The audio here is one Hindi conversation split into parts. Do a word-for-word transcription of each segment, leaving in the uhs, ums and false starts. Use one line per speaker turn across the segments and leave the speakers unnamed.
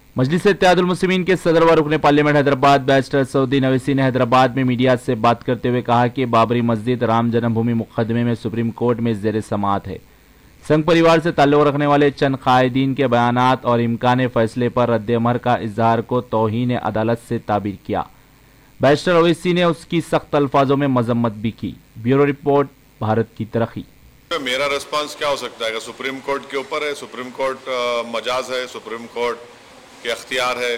मजलिस इत्तेहादुल मुस्लिमीन के सदर व रुकन पार्लियामेंट हैदराबाद बैरिस्टर सऊदी अवैसी ने हैदराबाद में मीडिया से बात करते हुए कहा कि बाबरी मस्जिद राम जन्मभूमि मुकदमे में सुप्रीम कोर्ट में जेर समाअत है। संघ परिवार से ताल्लुक रखने वाले चंद कायदीन के बयानात और इम्कान फैसले पर रद्द-ए-अमल का इजहार को तौहीन अदालत से ताबीर किया। बैरिस्टर अवैसी ने उसकी सख्त अल्फाजों में मजम्मत भी की। ब्यूरो रिपोर्ट, भारत की तरक्की।
मेरा रिस्पांस क्या हो सकता है? सुप्रीम कोर्ट के ऊपर है, सुप्रीम कोर्ट मजाज है, सुप्रीम कोर्ट के अख्तियार है।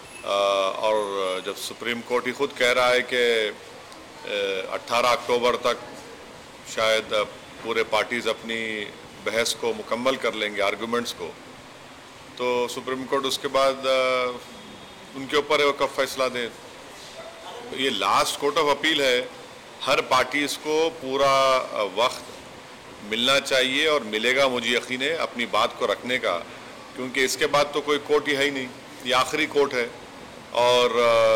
और जब सुप्रीम कोर्ट ही खुद कह रहा है कि अट्ठारह अक्टूबर तक शायद पूरे पार्टीज अपनी बहस को मुकम्मल कर लेंगे, आर्गूमेंट्स को, तो सुप्रीम कोर्ट उसके बाद उनके ऊपर है वो कब फैसला दे। ये लास्ट कोर्ट ऑफ अपील है। हर पार्टीज को पूरा वक्त मिलना चाहिए और मिलेगा, मुझे यकीन है, अपनी बात को रखने का, क्योंकि इसके बाद तो कोई कोर्ट ही है ही नहीं। ये आखिरी कोर्ट है और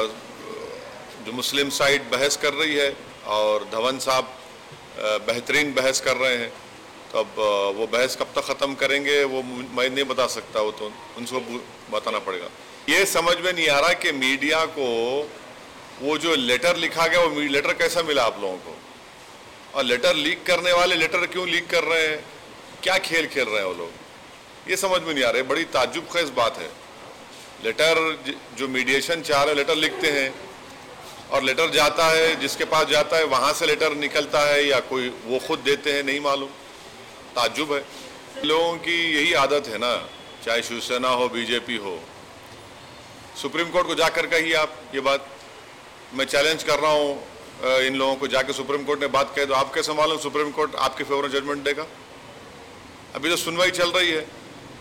जो मुस्लिम साइड बहस कर रही है और धवन साहब बेहतरीन बहस कर रहे हैं, तो अब वो बहस कब तक ख़त्म करेंगे वो मैं नहीं बता सकता, वो तो उनको बताना पड़ेगा। ये समझ में नहीं आ रहा कि मीडिया को वो जो लेटर लिखा गया वो लेटर कैसा मिला आप लोगों को, और लेटर लीक करने वाले लेटर क्यों लीक कर रहे हैं, क्या खेल खेल रहे हैं वो लोग, ये समझ में नहीं आ रहा है। बड़ी ताज्जुब खेज बात है। लेटर जो मीडिएशन चाह रहे लेटर लिखते हैं और लेटर जाता है, जिसके पास जाता है वहाँ से लेटर निकलता है या कोई वो खुद देते हैं, नहीं मालूम। ताज्जुब है। लोगों की यही आदत है ना, चाहे शिवसेना हो, बीजेपी हो, सुप्रीम कोर्ट को जाकर कहिए आप ये बात। मैं चैलेंज कर रहा हूँ इन लोगों को, जाके सुप्रीम कोर्ट ने बात कही तो आप कैसे मालूम सुप्रीम कोर्ट आपके फेवर में जजमेंट देगा? अभी तो सुनवाई चल रही है,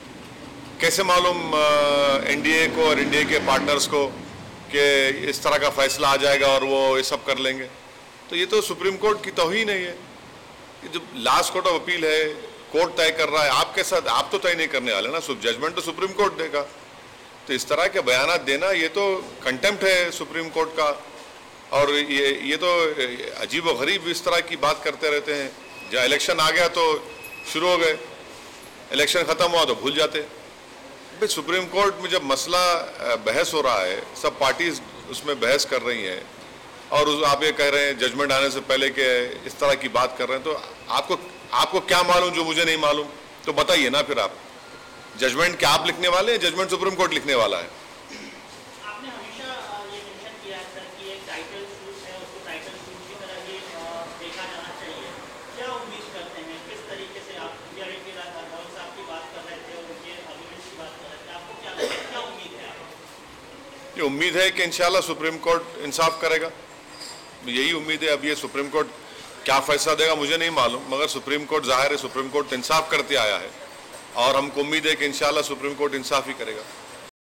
कैसे मालूम एनडीए को और एनडीए के पार्टनर्स को कि इस तरह का फैसला आ जाएगा और वो ये सब कर लेंगे? तो ये तो सुप्रीम कोर्ट की तौहीन है। ये जो लास्ट कोर्ट ऑफ अपील है, कोर्ट तय कर रहा है, आपके साथ आप तो तय नहीं करने वाले ना, जजमेंट तो सुप्रीम कोर्ट देगा। तो इस तरह के बयान देना ये तो कंटेम्प्ट है सुप्रीम कोर्ट का। और ये ये तो अजीब व गरीब इस तरह की बात करते रहते हैं। जहाँ इलेक्शन आ गया तो शुरू हो गए, इलेक्शन ख़त्म हुआ तो भूल जाते। भाई सुप्रीम कोर्ट में जब मसला बहस हो रहा है, सब पार्टीज उसमें बहस कर रही हैं और उस आप ये कह रहे हैं जजमेंट आने से पहले कि इस तरह की बात कर रहे हैं, तो आपको आपको क्या मालूम जो मुझे नहीं मालूम? तो बताइए ना फिर आप, जजमेंट क्या आप लिखने वाले हैं, जजमेंट सुप्रीम कोर्ट लिखने वाला है?
आपने हमेशा ये मेंशन किया है सर कि एक टाइटल शूट है, उसको टाइटल शूट की तरह ही देखा जाना चाहिए। क्या उम्मीद करते हैं, किस तरीके से आप इंडिया के धवन साहब की बात कर रहे थे और उनके आर्गुमेंट्स की बात कर रहे थे, आपको क्या क्या उम्मीद है?
ये उम्मीद है कि इंशाल्लाह सुप्रीम कोर्ट इंसाफ करेगा, यही उम्मीद है। अब ये सुप्रीम कोर्ट क्या फैसला देगा मुझे नहीं मालूम, मगर सुप्रीम कोर्ट जाहिर है सुप्रीम कोर्ट इंसाफ करते आया है और हमको उम्मीद है कि इंशाल्लाह सुप्रीम कोर्ट इंसाफ ही करेगा।